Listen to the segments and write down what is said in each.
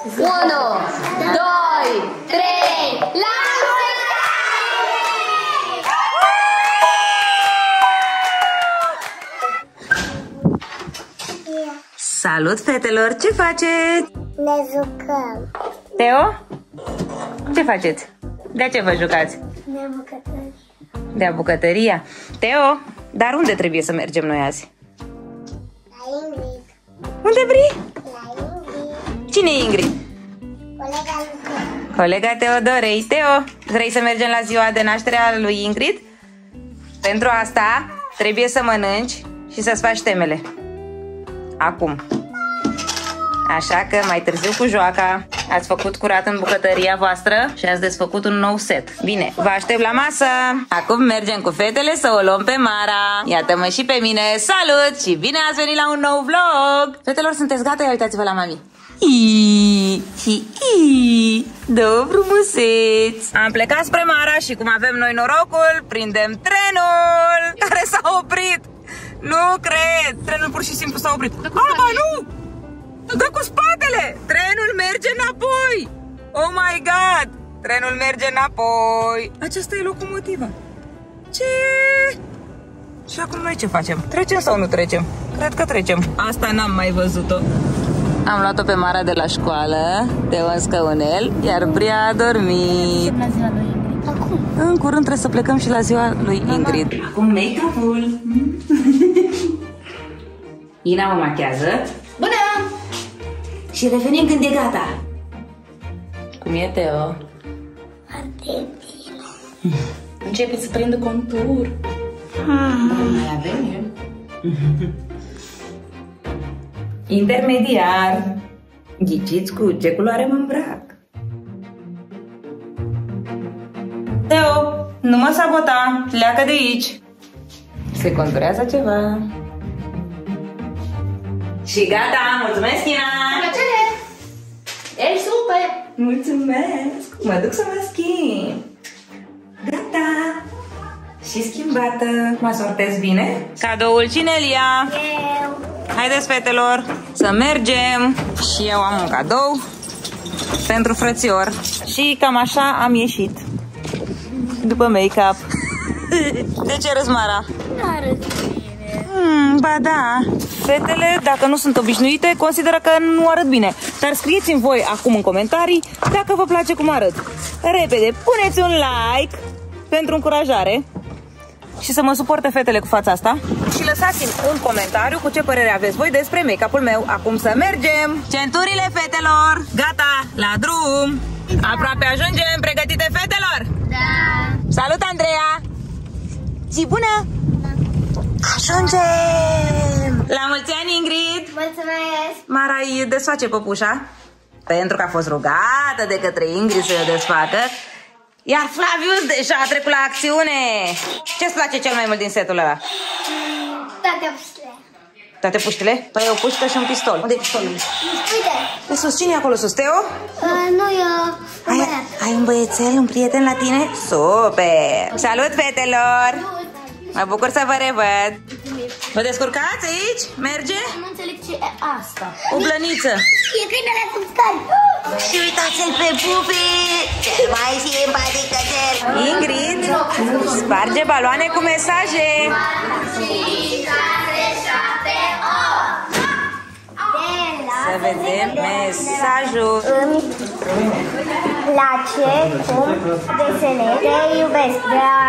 1, 2, 3, la mulți ani! Salut, fetelor! Ce faceți? Ne jucăm. Teo? Ce faceți? De ce vă jucați? Ne bucătărie. De bucătăria. Teo, dar unde trebuie să mergem noi azi? La Ingrid. Unde vrei? La Ingrid. Cine e Ingrid? Colega Luca. Colega Teodorei. Teo, vrei să mergem la ziua de naștere a lui Ingrid? Pentru asta trebuie să mănânci și să-ți faci temele. Acum. Așa că mai târziu cu joaca ați făcut curat în bucătăria voastră și ați desfăcut un nou set. Bine, vă aștept la masă. Acum mergem cu fetele să o luăm pe Mara. Iată-mă și pe mine. Salut și bine ați venit la un nou vlog. Fetelor, sunteți gata? Ia uitați-vă la mami. Două frumuseți. Am plecat spre Mara și cum avem noi norocul, prindem trenul care s-a oprit. Nu cred. Trenul pur și simplu s-a oprit. Ba nu! Dă cu spatele! Trenul merge înapoi! Oh my god! Trenul merge înapoi! Aceasta e locomotiva. Ce? Și acum noi ce facem? Trecem sau nu trecem? Cred că trecem. Asta n-am mai văzut-o. Am luat-o pe Mara de la școală, Teo în scaunel, iar Bria a dormit. Acum. În curând trebuie să plecăm și la ziua lui Ingrid. Acum make-up-ul. Ina mă machează. Bună! Și revenim când e gata. Cum e, Teo? Foarte bine. Începe să prindă contur. Mai avem eu. Intermediar. Ghiciți cu ce culoare mă îmbrac. Teo, nu mă sabota. Pleacă de aici. Se conturează ceva. Și gata, mulțumesc, Ina! Plăcere! Ei, super! Mulțumesc! Mă duc să mă schimb. Gata! Și schimbată. Mă sortez bine? Cadoul cine îl ia? Eu. Haideți, fetelor, să mergem. Și eu am un cadou pentru frățior. Și cam așa am ieșit după make-up. De ce râzi, Mara? Nu arăt bine. Ba da. Fetele, dacă nu sunt obișnuite, consideră că nu arăt bine. Dar scrieți-mi voi acum în comentarii dacă vă place cum arăt. Repede, puneți un like pentru încurajare și să mă suporte fetele cu fața asta. Și lăsați-mi un comentariu cu ce părere aveți voi despre make-up-ul meu. Acum să mergem! Centurile, fetelor! Gata, la drum! Aproape ajungem, pregătite, fetelor? Da. Salut, Andreea! Zi bună! Ajungem! La mulți ani, Ingrid! Mulțumesc. Mara îi desface păpușa pentru că a fost rugată de către Ingrid să o desfacă. Iar Flavius deja a trecut la acțiune. Ce-ți place cel mai mult din setul ăla? Toate puștile. Toate puștile? Păi o pușcă și un pistol. Unde e pistolul? Uite. De sus, cine e acolo sus, Teo? Nu, eu. Ai un băiețel, un prieten la tine? Super! Salut, fetelor! Mă bucur să vă revăd. Vă descurcați aici? Merge? Nu înțeleg ce e asta. O blăniță. E câinele subscari. Și uitați-l pe Pupi, cel mai simpatic cățel. Ingrid sparge baloane cu mesaje. Să vedem mesajul. Îmi place cum desenezi. Te iubesc.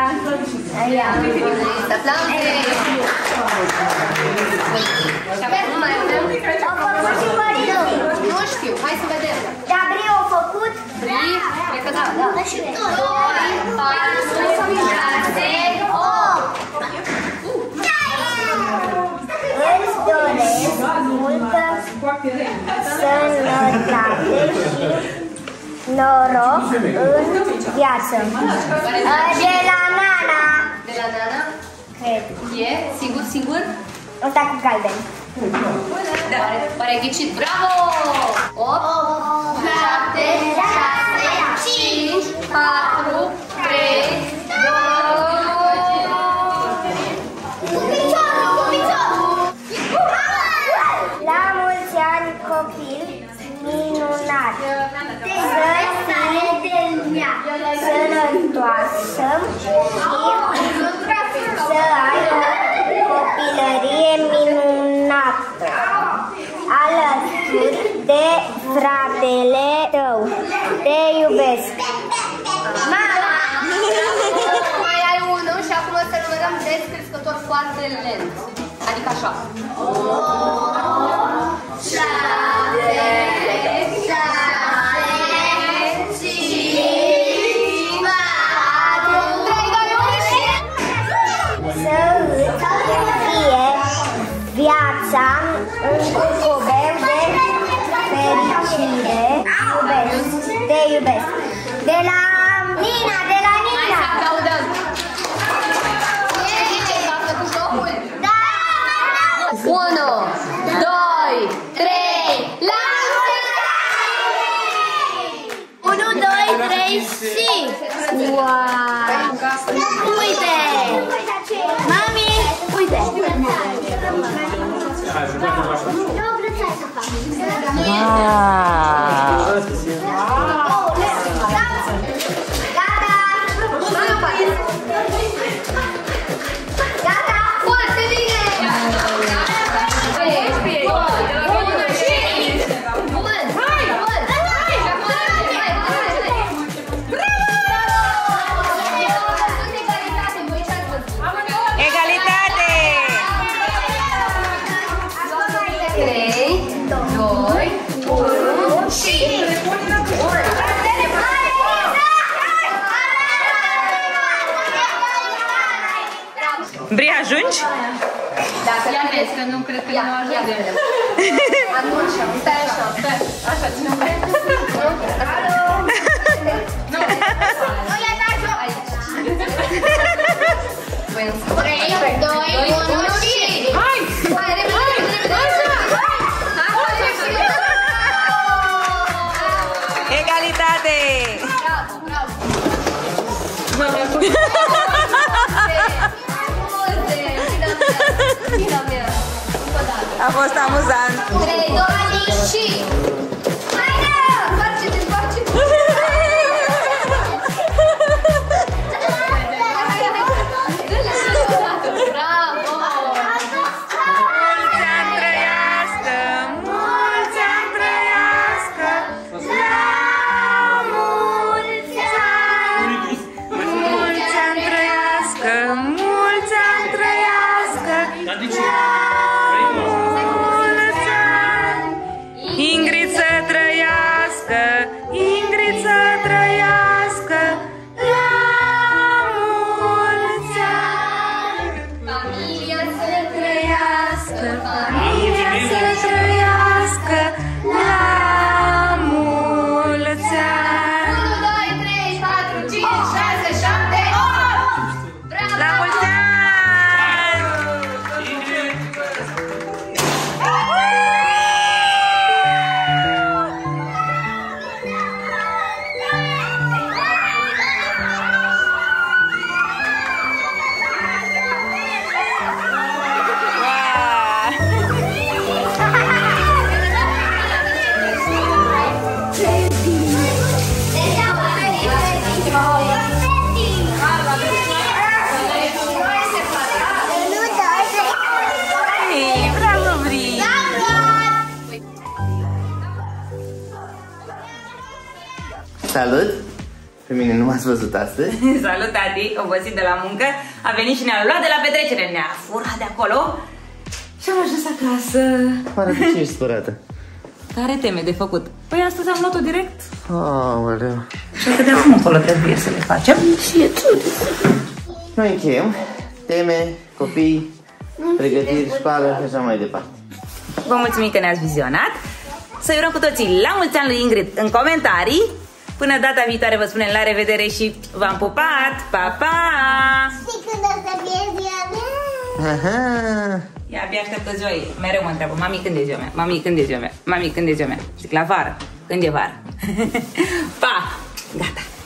Să plante! Nu mai avem? Au făcut și Mărilu. Nu știu, hai să vedem. Da, Brie a făcut. Brie, cred că da. 2, 4, 6, 8. Îți doresc multă sănătate și noroc în viață. De la Nana. De la Nana? Cred. E? Sigur, sigur? Ăsta cu galben. Da. Pare ghicit. Bravo! 8, 7, 6, 5, 4, 3, 2... La mulți ani, copil minunat! plecat. Să-l întoarcă și să aibă copilărie minunată alături de fratele tău. Te iubesc. Mama! Mai ai unul și acum o să numărăm descrescător foarte lent. Adică așa. 7, 6, 5, 4, 3, 2, 1 și... Viața într-un cubeu de fericire. Te iubesc. De la Nina, de la Nina. Hai să aplaudăm. V-a plăcut jocul? Da! 1, 2, 3, la mulți ani! 1, 2, 3 și... Wow! Uite! Mami, uite! Foarte bine! Egalitate! 3, 2, 1 și... Bri, ajungi? Dacă ia vezi că nu cred că nu ajungem. Atunci, stai așa, așa, ține-o. Nu, aici. 3, 2, 1 și... Hai! Hai, repede! Egalitate! Bravo! A fost amuzant. 3, 2 și... Haide! Întoarce-te, întoarce-te! Bravo! Mulți ani trăiască, mulți ani trăiască, la mulți ani! Mulți ani trăiască, mulți ani trăiască, Ingrid să trăiască, Ingrid să trăiască, la mulți ani! Familia să Trăiască, familia să trăiască, la mulți ani! 1, 2, 3, 4, 5, 6, 7, 8! Bravo! La mulți ani! Bravo, Bri! Salut! Pe mine nu m-ați văzut astăzi. Salut, tati! Obosit de la muncă, a venit și ne-a luat de la petrecere, ne-a furat de acolo și am ajuns acasă. Oare de ce ești spărată? Care teme de făcut? Păi astăzi am luat-o direct. Aoleu. Și atât de acum încolo trebuie să le facem. Și e ciudat. Noi încheiem. Teme, copii, pregătiri, școală și așa mai departe. Vă mulțumim că ne-ați vizionat. Să urăm cu toții la mulți ani lui Ingrid în comentarii. Până data viitoare vă spunem la revedere și v-am pupat. Pa, pa! Și când o să fie ziua mea? Aha. Ea abia așteaptă ziua ei. Mereu mă întreabă, mami, când e ziua mea? Mami, când e ziua mea? Mami, când e ziua mea? Zic, la vară. Când e vară? Pa! Gata!